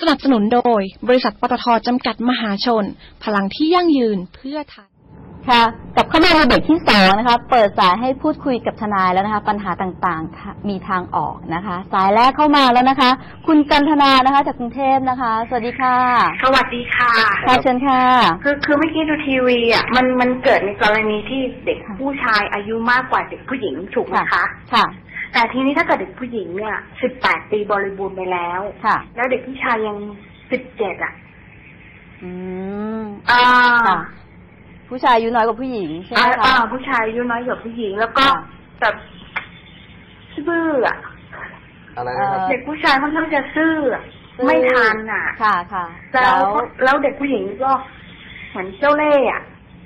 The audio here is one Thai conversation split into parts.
สนับสนุนโดยบริษัทปตท.จำกัดมหาชนพลังที่ยั่งยืนเพื่อไทยค่ะกลับเข้ามาในเบรกที่2นะคะเปิดสายให้พูดคุยกับทนายแล้วนะคะปัญหาต่างๆมีทางออกนะคะสายแรกเข้ามาแล้วนะคะคุณจันทนานะคะจากกรุงเทพนะคะสวัสดีค่ะสวัสดีค่ะค่ะเชิญค่ะคือเมื่อกี้ดูทีวีอ่ะมันเกิดในกรณีที่เด็กผู้ชายอายุมากกว่าเด็กผู้หญิงถูกไหมคะค่ะแต่ทีนี้ถ้าเกิดเด็กผู้หญิงเนี่ย18 ปีบริบูรณ์ไปแล้วค่ะแล้วเด็กผู้ชายยัง17อ่ะผู้ชายอายุน้อยกว่าผู้หญิงใช่ไหมคะผู้ชายอายุน้อยกว่าผู้หญิงแล้วก็แบบซื่ออ่ะอะไรนะครับเด็กผู้ชายค่อนข้างจะซื่อไม่ทันอ่ะค่ะแล้วเด็กผู้หญิงก็เหมือนเจ้าเล่ห์อ่ะ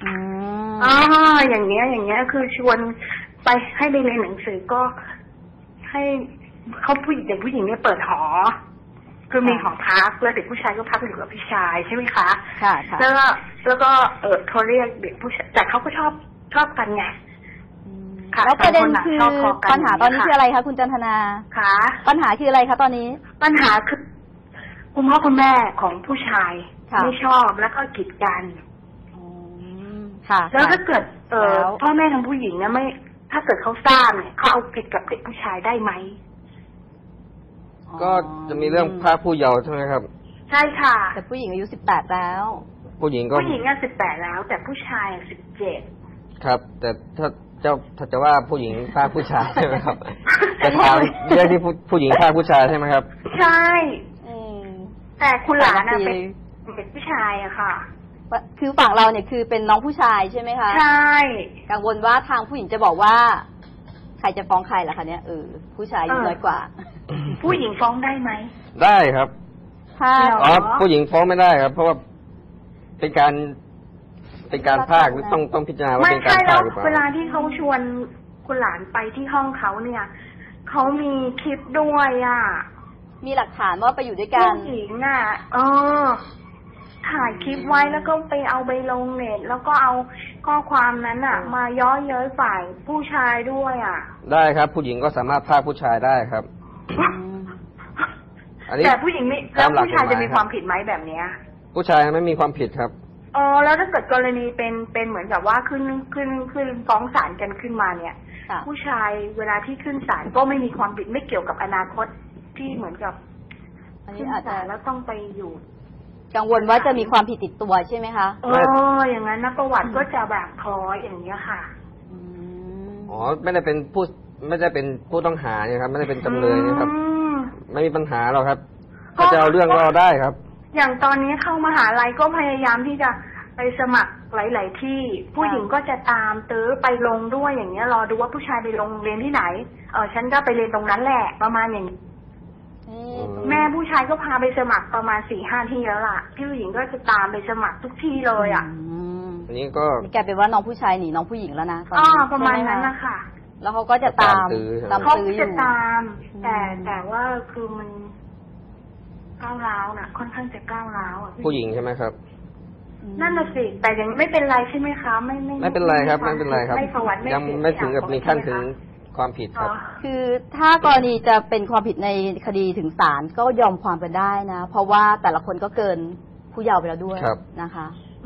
อย่างเงี้ยคือชวนไปให้ไปเรียนหนังสือก็ให้เขาเด็กผู้หญิงเนี่ยเปิดหอคือมีหอพักแล้วเด็กผู้ชายก็พักอยู่กับพี่ชายใช่ไหมคะค่ะแล้วก็เขาเรียกเด็กผู้ชายแต่เขาก็ชอบกันไงแล้วประเด็นคือปัญหาตอนนี้คืออะไรคะคุณจันทนาค่ะปัญหาคืออะไรคะตอนนี้ปัญหาคือคุณพ่อคุณแม่ของผู้ชายไม่ชอบแล้วก็กีดกันค่ะแล้วถ้าเกิดพ่อแม่ทางผู้หญิงเนี่ยไม่ถ้าเกิดเขาทราบเนี่ยเขาเอาผิดกับเด็กผู้ชายได้ไหมก็จะมีเรื่องพรากผู้เยาว์ใช่ไหมครับใช่ค่ะแต่ผู้หญิงอายุ18แล้วผู้หญิง 18แล้วแต่ผู้ชาย17 ครับแต่ถ้าจะว่าผู้หญิงพรากผู้ชายใช่ไหมครับจะถามเรื่องที่ผู้หญิงพรากผู้ชายใช่ไหมครับใช่แต่คุณหลานเป็นผู้ชายอะค่ะคือฝั่งเราเนี่ยคือเป็นน้องผู้ชายใช่ไหมคะใช่กังวลว่าทางผู้หญิงจะบอกว่าใครจะฟ้องใครล่ะคะเนี่ยผู้ชายอายุน้อยกว่าผู้หญิงฟ้องได้ไหมได้ครับผู้หญิงฟ้องไม่ได้ครับเพราะว่าเป็นการพรากต้องพิจารณาว่าเป็นการพรากหรือเปล่าเวลาที่เขาชวนคุณหลานไปที่ห้องเขาเนี่ยเขามีคลิปด้วยอ่ะมีหลักฐานว่าไปอยู่ด้วยกันผู้หญิงอ่ะถ่ายคลิปไว้แล้วก็ไปเอาไปลงเน็ตแล้วก็เอาข้อความนั้นอ่ะมาย้อเย้ยฝ่ายผู้ชายด้วยอ่ะได้ครับผู้หญิงก็สามารถพรากผู้ชายได้ครับแต่ผู้หญิงไม่แล้วผู้ชายจะมีความผิดไหมแบบเนี้ยผู้ชายไม่มีความผิดครับแล้วถ้าเกิดกรณีเป็นเหมือนกับว่าขึ้นฟ้องศาลกันขึ้นมาเนี่ยผู้ชายเวลาที่ขึ้นศาลก็ไม่มีความผิดไม่เกี่ยวกับอนาคตที่เหมือนกับขึ้นศาลแล้วต้องไปอยู่กังวลว่าจะมีความผิดติดตัวใช่ไหมคะอย่างนั้นนะประวัติก็จะแบบคล้อยอย่างเงี้ยค่ะไม่ได้เป็นผู้ต้องหาเนี่ยครับไม่ได้เป็นจำเลยนะครับไม่มีปัญหาหรอกครับถ้าจะเอาเรื่องก็ได้ครับอย่างตอนนี้เข้ามหาลัยก็พยายามที่จะไปสมัครหลายๆที่ผู้หญิงก็จะตามตื้อไปลงด้วยอย่างเงี้ยรอดูว่าผู้ชายไปลงเรียนที่ไหนฉันก็ไปเรียนตรงนั้นแหละประมาณอย่างแม่ผู้ชายก็พาไปสมัครประมาณ 4-5 ที่แล้วล่ะพี่ผู้หญิงก็จะตามไปสมัครทุกที่เลยอ่ะอันนี้ก็แกเป็นว่าน้องผู้ชายหนีน้องผู้หญิงแล้วนะประมาณนั้นนะคะแล้วเขาก็จะตามตื้อจะตามแต่ว่าคือมันก้าวร้าวน่ะค่อนข้างจะก้าวร้าวอ่ะผู้หญิงใช่ไหมครับนั่นน่ะสิแต่ยังไม่เป็นไรใช่ไหมคะไม่เป็นไรครับไม่เป็นไรครับยังไม่ถึงกับมีขั้นถึงความผิดครับคือถ้ากรณีจะเป็นความผิดในคดีถึงศาลก็ยอมความกันได้นะเพราะว่าแต่ละคนก็เกินผู้เยาว์ไปแล้วด้วยนะคะ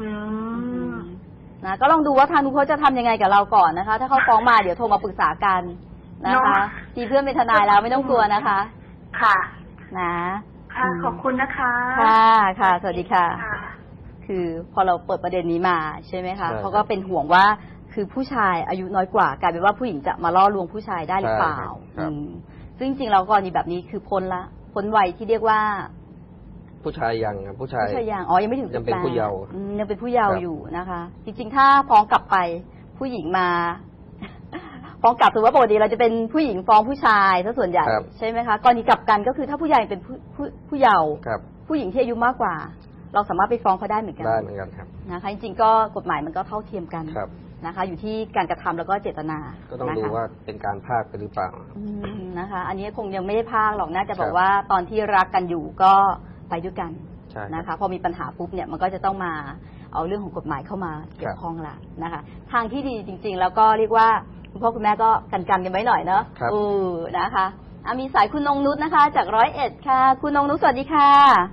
นะก็ลองดูว่าทางนู้นเขาจะทำยังไงกับเราก่อนนะคะถ้าเขาฟ้องมาเดี๋ยวโทรมาปรึกษากันนะคะมีเพื่อนเป็นทนายแล้วไม่ต้องกลัวนะคะค่ะนะค่ะขอบคุณนะคะค่ะสวัสดีค่ะคือพอเราเปิดประเด็นนี้มาใช่ไหมคะเขาก็เป็นห่วงว่าคือผู้ชายอายุน้อยกว่ากลายเป็นว่าผู้หญิงจะมาล่อลวงผู้ชายได้หรือเปล่าซึ่งจริงๆเรากรณีแบบนี้คือพ้นวัยที่เรียกว่าผู้ชายยังผู้ชายยังยังไม่ถึงยังเป็นผู้เยาว์ยังเป็นผู้เยาว์อยู่นะคะจริงๆถ้าฟ้องกลับไปผู้หญิงมาฟ้องกลับถือว่าปกติเราจะเป็นผู้หญิงฟ้องผู้ชายซะส่วนใหญ่ใช่ไหมคะกรณีกลับกันก็คือถ้าผู้ใหญ่เป็นผู้เยาว์ผู้หญิงที่อายุมากกว่าเราสามารถไปฟ้องเขาได้เหมือนกันครับนะคะจริงๆก็กฎหมายมันก็เท่าเทียมกันนะคะอยู่ที่การกระทำแล้วก็เจตนาก็ต้องดูว่าเป็นการพรากหรือเปล่านะคะอันนี้คงยังไม่ได้พรากหรอกน่าจะบอกว่าตอนที่รักกันอยู่ก็ไปด้วยกันนะคะพอมีปัญหาปุ๊บเนี่ยมันก็จะต้องมาเอาเรื่องของกฎหมายเข้ามาเกี่ยวข้องละนะคะทางที่ดีจริงๆแล้วก็เรียกว่าคุณพ่อคุณแม่ก็กันไว้หน่อยเนาะนะคะมีสายคุณนงนุชนะคะจาก101ค่ะคุณนงนุชสวัสดีค่ะ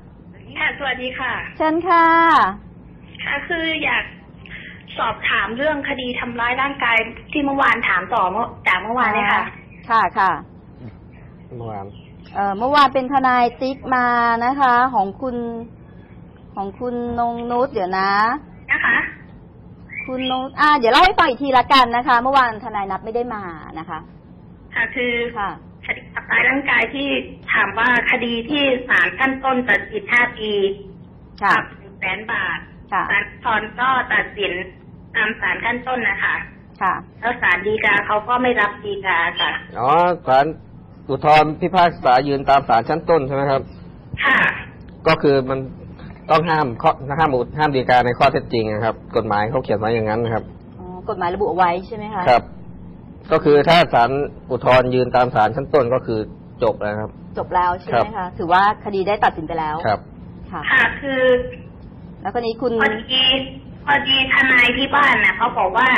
ค่ะสวัสดีค่ะเชิญค่ะค่ะคืออยากสอบถามเรื่องคดีทำร้ายร่างกายที่เมื่อวานถามต่อจากเมื่อวานเนี่ยค่ะค่ะค่ะเมื่อวานเป็นทนายติ๊กมานะคะของคุณนงนุชเดี๋ยวนะคะคุณนงเดี๋ยวเล่าให้ฟังอีกทีละกันนะคะเมื่อวานทนายนับไม่ได้มานะคะค่ะคือค่ะคดีทำร้ายร่างกายที่ถามว่าคดีที่ศาลขั้นต้นตัดสิน5 ปีปรับ100,000 บาทศาลอุทธรณ์ก็ตัดสินตามศาลขั้นต้นนะคะค่ะแล้วศาลฎีกาเขาก็ไม่รับฎีกาค่ะศาลอุทธรณ์พิพากษายืนตามศาลชั้นต้นใช่ไหมครับค่ะก็คือมันต้องห้ามฎีกาในข้อเท็จจริงนะครับกฎหมายเขาเขียนไว้อย่างนั้นนะครับกฎหมายระบุเอาไว้ใช่ไหมคะครับก็คือถ้าศาลอุทธรณ์ยืนตามศาลชั้นต้นก็คือจบแล้วครับจบแล้วใช่ไหมคะถือว่าคดีได้ตัดสินไปแล้วครับค่ะคือแล้วคนนี้คุณพอดีทนายที่บ้านนะเขาบอกว่า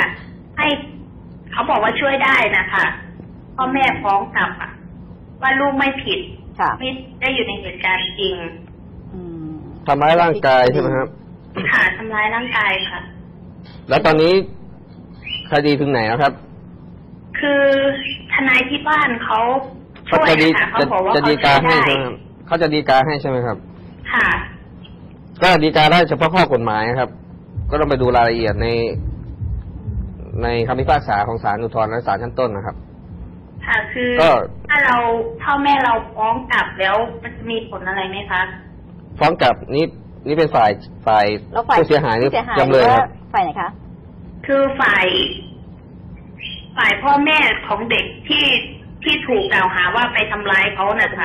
ช่วยได้นะคะพ่อแม่ฟ้องกลับว่าลูกไม่ผิดไม่ได้อยู่ในเหตุการณ์จริงทำร้ายร่างกายใช่ไหมครับค่ะทำร้ายร่างกายค่ะแล้วตอนนี้คดีถึงไหนแล้วครับคือทนายที่บ้านเขาช่วยนะคะเขาบอกว่าเขาดีกาให้ใช่ไหมครับเขาจะดีกาให้ใช่ไหมครับค่ะก็ดีกาได้เฉพาะข้อกฎหมายครับก็ต้องไปดูรายละเอียดในคำพิพากษาของศาลอุทธรณ์และศาลชั้นต้นนะครับค่ะคือถ้าพ่อแม่เราฟ้องกลับแล้วมันจะมีผลอะไรไหมคะฟ้องกลับนี่เป็นฝ่ายผู้เสียหายหรือจำเลยครับฝ่ายไหนคะคือฝ่ายพ่อแม่ของเด็กที่ถูกกล่าวหาว่าไปทำร้ายเขานะคะ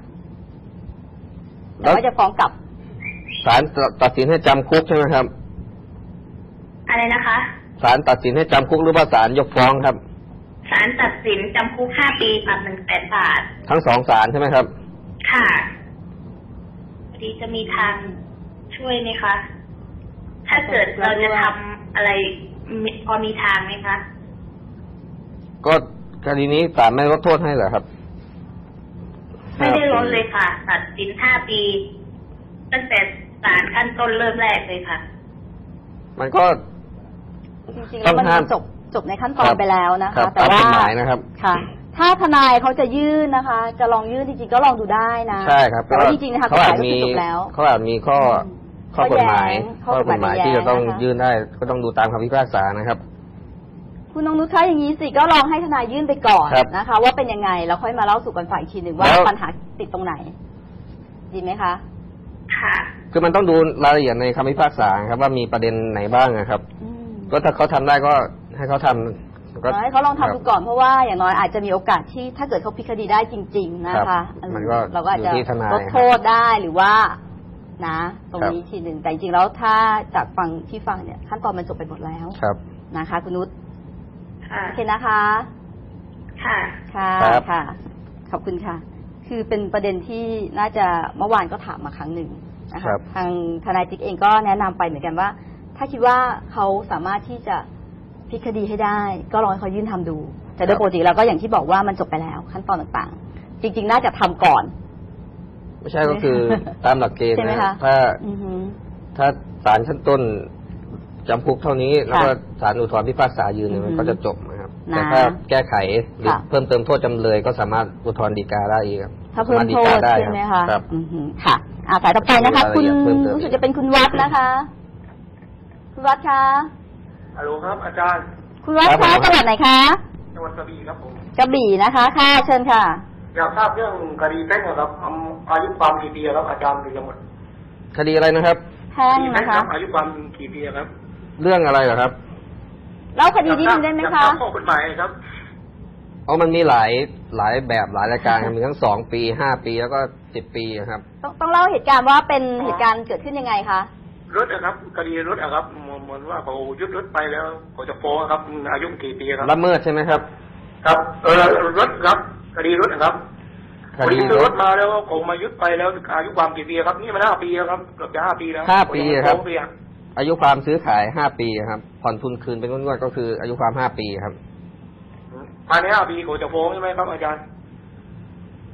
แล้วจะฟ้องกลับศาลตัดสินให้จำคุกใช่ไหมครับอะไรนะคะศาลตัดสินให้จำคุกหรือว่าศาลยกฟ้องครับศาลตัดสินจำคุก5 ปีปรับ100,000 บาททั้ง2 ศาลใช่ไหมครับค่ะพอดีจะมีทางช่วยไหมคะถ้าเกิดเราจะทำอะไรพอมีทางไหมคะก็คดีนี้ศาลไม่ลดโทษให้เหรอครับไม่ได้ลดเลยค่ะตัดสิน5 ปีตั้งแต่ศาลขั้นต้นเริ่มแรกเลยค่ะมันก็จริงๆแล้วมันจบในขั้นตอนไปแล้วนะคะแต่ว่าค่ะถ้าทนายเขาจะยื่นนะคะจะลองยื่นจริงๆก็ลองดูได้นะใช่ครับแต่ว่าจริงๆนะคะเขาอาจมีข้อกฎหมายที่จะต้องยื่นได้ก็ต้องดูตามคำพิพากษานะครับคุณนงนุชคะอย่างนี้สิก็ลองให้ทนายยื่นไปก่อนนะคะว่าเป็นยังไงแล้วค่อยมาเล่าสู่กันฟังอีกทีหนึ่งว่าปัญหาติดตรงไหนดีไหมคะค่ะคือมันต้องดูรายละเอียดในคำพิพากษาครับว่ามีประเด็นไหนบ้างนะครับก็ถ้าเขาทำได้ก็ให้เขาทำก็ให้เขาลองทำดูก่อนเพราะว่าอย่างน้อยอาจจะมีโอกาสที่ถ้าเกิดเขาพลิกคดีได้จริงๆนะคะเราก็อาจจะลดโทษได้หรือว่านะตรงนี้ทีหนึ่งแต่จริงๆแล้วถ้าจากฟังที่ฟังเนี่ยขั้นตอนมันจบไปหมดแล้วนะคะคุณนุชโอเคนะคะค่ะค่ะขอบคุณค่ะคือเป็นประเด็นที่น่าจะเมื่อวานก็ถามมาครั้งหนึ่งนะคะทางทนายติ๊กเองก็แนะนำไปเหมือนกันว่าถ้าคิดว่าเขาสามารถที่จะพลิกคดีให้ได้ก็ลองให้เขายื่นทำดูแต่โดยปกติแล้วก็อย่างที่บอกว่ามันจบไปแล้วขั้นตอนต่างๆจริงๆน่าจะทำก่อนไม่ใช่ก็คือตามหลักเกณฑ์นะถ้าศาลชั้นต้นจำคุกเท่านี้แล้วก็ศาลอุทธรณ์พิพากษายืนมันก็จะจบนะครับแต่ถ้าแก้ไขหรือเพิ่มเติมโทษจำเลยก็สามารถอุทธรณ์ฎีกาได้อีกครับถ้าเพิ่มโทษใช่ไหมคะครับค่ะสายต่อไปนะคะคุณรู้สึกจะเป็นคุณวัดนะคะคุณวัดคะฮัลโหลครับอาจารย์คุณวัดคะจังหวัดไหนคะจังหวัดกระบี่ครับผมกระบี่นะคะค่ะเชิญค่ะอยากทราบเรื่องคดีแพ่งครับอายุความกี่ปีครับอาจารย์หรือยังหมดคดีอะไรนะครับแพ่งนะคะอายุความกี่ปีครับเรื่องอะไรเหรอครับเล่าคดีนี้ได้ไหมคะข้อกฎหมายครับมันมีหลายแบบหลายรายการมีทั้ง2 ปี5 ปีแล้วก็10 ปีครับต้องเล่าเหตุการณ์ว่าเป็นเหตุการณ์เกิดขึ้นยังไงคะรถนะครับคดีรถครับเหมือนว่าเขายึดรถไปแล้วเขาจะฟ้องครับอายุกี่ปีครับละเมิดใช่ไหมครับครับรถครับคดีรถครับคดีรถมาแล้วเขามายึดไปแล้วอายุความกี่ปีครับนี่มัน5 ปีแล้วครับเกือบจะ5 ปีแล้ว 5 ปีครับอายุความซื้อขาย5 ปีครับผ่อนทุนคืนเป็นงวดๆก็คืออายุความ5 ปีครับภายใน5 ปีเขาจะฟ้องใช่ไหมครับอาจารย์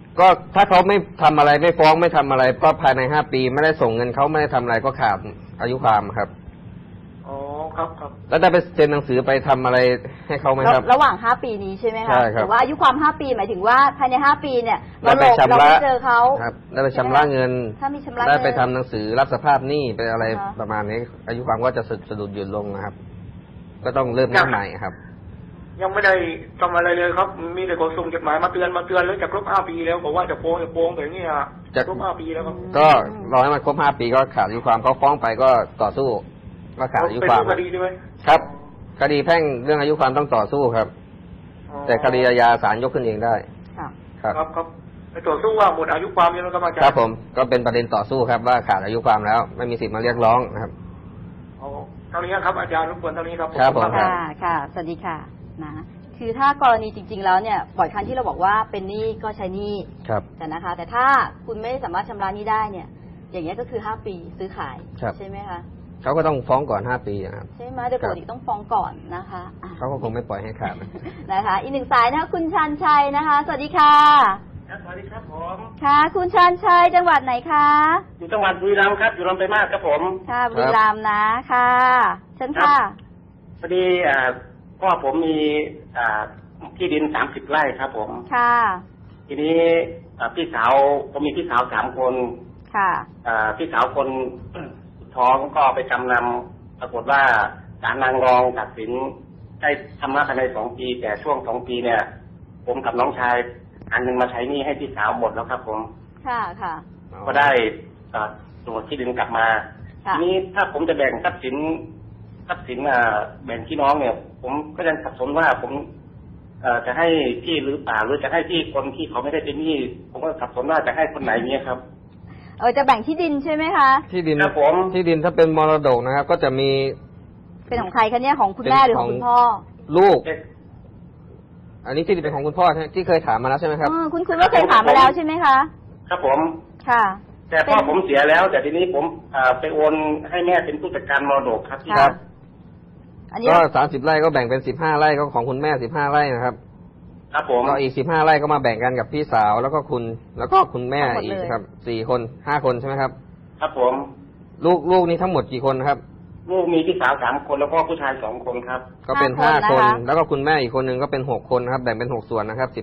ก็ถ้าเขาไม่ทำอะไรไม่ฟ้องไม่ทำอะไรก็ภายใน5 ปีไม่ได้ส่งเงินเขาไม่ได้ทำอะไรก็ขาดอายุความครับอ๋อครับครับแล้วได้ไปเซ็นหนังสือไปทำอะไรให้เขาไหมครับระหว่าง5 ปีนี้ใช่ไหมคะใช่ครับแต่ว่าอายุความ5 ปีหมายถึงว่าภายใน5 ปีเนี่ยเราไม่เจอเขาครับได้ไปชำระเงินถ้ามีชำระได้ไปทำหนังสือรับสภาพหนี้ไปอะไรประมาณนี้อายุความก็จะสะดุดหยุดลงนะครับก็ต้องเริ่มหน้าใหม่ครับยังไม่ได้ทำอะไรเลยครับมีแต่เขาส่งจดหมายมาเตือนแล้วจะครบ5 ปีแล้วบอกว่าจะโป้งแต่นี่จะครบ5 ปีแล้วครับก็รอให้มันครบ5 ปีก็ขาดอายุความเขาฟ้องไปก็ต่อสู้ก็ขาดอายุความเป็นคดีใช่ไหมครับคดีแพ่งเรื่องอายุความต้องต่อสู้ครับแต่คดีอาญาศาลยกขึ้นเองได้ครับไปต่อสู้ว่าหมดอายุความยังไงครับอาจารย์ครับผมก็เป็นประเด็นต่อสู้ครับว่าขาดอายุความแล้วไม่มีสิทธิ์มาเรียกร้องนะครับเท่านี้ครับอาจารย์รบกวนเท่านี้ครับครับผมค่ะสวัสดีค่ะนะคือถ้ากรณีจริงๆแล้วเนี่ยบ่อยครั้งที่เราบอกว่าเป็นหนี้ก็ใช้หนี้แต่นะคะแต่ถ้าคุณไม่สามารถชำระหนี้ได้เนี่ยอย่างนี้ก็คือ5 ปีซื้อขายใช่ไหมคะเขาก็ต้องฟ้องก่อน5 ปีครับใช่ไหมโดยปกติต้องฟ้องก่อนนะคะเขาก็คงไม่ปล่อยให้ขาดนะคะอีก1 สายนะคะคุณชาญชัยนะคะสวัสดีค่ะสวัสดีครับผมค่ะคุณชาญชัยจังหวัดไหนคะอยู่จังหวัดบุรีรัมย์ครับอยู่ลำปางมากครับผมค่ะบุรีรัมย์นะค่ะเชิญค่ะพอดีพ่อผมมีที่ดิน30 ไร่ครับผมค่ะทีนี้พี่สาวผมมีพี่สาว3 คนค่ะพี่สาวคนท้องก็ไปจำนำปรากฏว่าศาลนางรองตัดสินได้ชำระภายใน2 ปีแต่ช่วง2 ปีเนี่ยผมกับน้องชายอันนึงมาใช้หนี้ให้พี่สาวหมดแล้วครับผมค่ะก็ได้ตัวที่ดินกลับมาทีนี้ถ้าผมจะแบ่งทรัพย์สินแบ่งพี่น้องเนี่ยผมก็ยังสับสนว่าผมจะให้พี่หรือเปล่าหรือจะให้พี่คนที่เขาไม่ได้เป็นหนี้ผมก็สับสนว่าจะให้คนไหนเนี่ยครับจะแบ่งที่ดินใช่ไหมคะที่ดินครับผมที่ดินถ้าเป็นมรดกนะครับก็จะมีเป็นของใครคะเนี่ยของคุณแม่หรือของคุณพ่อลูกอันนี้ที่ดินเป็นของคุณพ่อที่เคยถามมาแล้วใช่ไหมครับคุณว่าเคยถามมาแล้วใช่ไหมคะครับผมค่ะแต่พ่อผมเสียแล้วแต่ทีนี้ผมไปโอนให้แม่เป็นผู้จัดการมรดกครับครับก็30 ไร่ก็แบ่งเป็น15 ไร่ก็ของคุณแม่15 ไร่นะครับครับผมก็อีก15 ไร่ก็มาแบ่งกันกับพี่สาวแล้วก็คุณแม่อีกครับ4 คน5 คนใช่ไหมครับครับผมลูกนี้ทั้งหมดกี่คนครับลูกมีพี่สาว3 คนแล้วก็ผู้ชาย2 คนครับก็เป็น5 คนแล้วก็คุณแม่อีกคนนึงก็เป็น6 คนครับแบ่งเป็น6 ส่วนนะครับ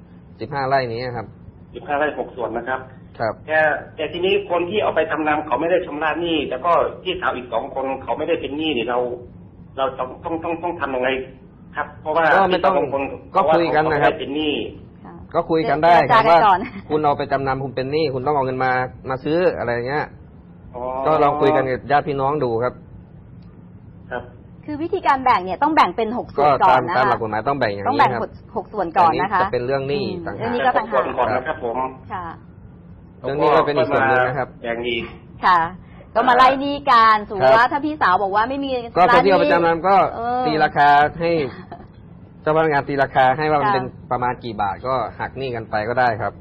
15 ไร่นี้ครับ 15 ไร่6 ส่วนนะครับครับแต่ทีนี้คนที่เอาไปทำนำเขาไม่ได้ชำระหนี้แล้วก็พี่สาวอีก2 คนเขาไม่ได้เป็นหนี้นี่เราต้องทำยังไงครับเพราะว่าก็ไม่ต้องก็คุยกันนะครับเป็นหนี้ก็คุยกันได้ครับว่าคุณเอาไปจำนำคุณเป็นหนี้คุณต้องเอาเงินมาซื้ออะไรเงี้ยก็ลองคุยกันกับญาติพี่น้องดูครับครับคือวิธีการแบ่งเนี่ยต้องแบ่งเป็น6 ส่วนก่อนนะคะตามหลักกฎหมายต้องแบ่งอย่างนี้ครับต้องแบ่ง6 ส่วนก่อนนะคะจะเป็นเรื่องหนี้ต่างหากเรื่องนี้ก็ต่างหากก่อนนะครับผมค่ะเรื่องนี้ก็เป็นอีกส่วนนึงนะครับแบ่งอีกค่ะก็มาไล่หนี้กันสมมติว่าถ้าพี่สาวบอกว่าไม่มีก็คนที่เอาไปจำนำก็ตีราคาให้เจ้าพนักงานตีราคาให้ว่ามันเป็นประมาณกี่บาทก็หักหนี้กันไปก็ได้ครับ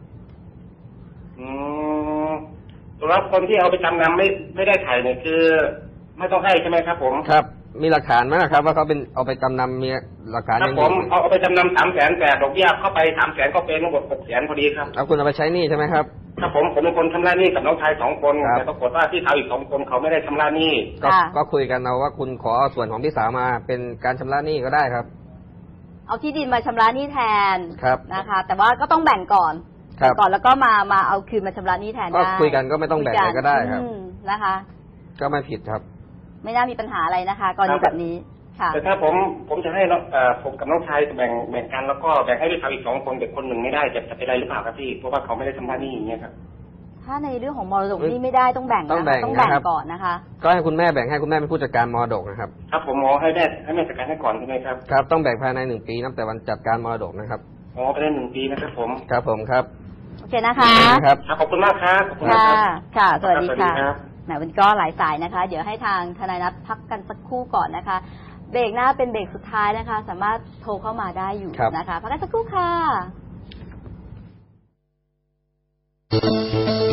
สำหรับคนที่เอาไปจำนำไม่ได้ไถ่เนี่ยคือไม่ต้องให้ใช่ไหมครับผมครับมีหลักฐานไหมครับว่าเขาเป็นเอาไปจำนำมีหลักฐานครับผมเอาไปจำนำ300,000แต่ดอกเบี้ยเข้าไป300,000ก็เป็นทั้งหมด600,000พอดีครับเอาคุณเอาไปใช้หนี้ใช่ไหมครับครับผมเป็นคนชำระหนี้กับน้องชาย2 คนแต่ปรากฏว่าพี่สาวอีก2 คนเขาไม่ได้ชำระหนี้ก็คุยกันเอาว่าคุณขอส่วนของพี่สาวมาเป็นการชำระหนี้ก็ได้ครับเอาที่ดินมาชำระหนี้แทนครับนะคะแต่ว่าก็ต้องแบ่งก่อนแล้วก็มาเอาคืนมาชำระหนี้แทนได้ก็คุยกันก็ไม่ต้องแบ่งก็ได้ครับนะคะก็ไม่ผิดครับไม่น่ามีปัญหาอะไรนะคะกรณีแบบนี้ค่ะแต่ถ้าผมจะให้ผมกับน้องชายแบ่งกันแล้วก็แบ่งให้พี่สาวอีก2 คนเด็กคน1ไม่ได้จะเป็นไรหรือเปล่าครับพี่เพราะว่าเขาไม่ได้ชำระหนี้อย่างเงี้ยครับถ้าในเรื่องของมรดกนี่ไม่ได้ต้องแบ่งก่อนนะคะก็ให้คุณแม่แบ่งให้คุณแม่เป็นผู้จัดการมรดกนะครับครับผมให้แม่จัดการให้ก่อนใช่ไหมครับครับต้องแบ่งภายใน1 ปีนับแต่วันจัดการมรดกนะครับภายใน1 ปีนะครับผมครับผมครับโอเคนะคะครับขอบคุณมากครับค่ะสวัสดีค่ะแหมวันก็หลายสายนะคะเดี๋ยวให้ทางทนายนัทพักกันสักครู่ก่อนนะคะเบรกหน้าเป็นเบรกสุดท้ายนะคะสามารถโทรเข้ามาได้อยู่นะคะพักกันสักครู่ค่ะ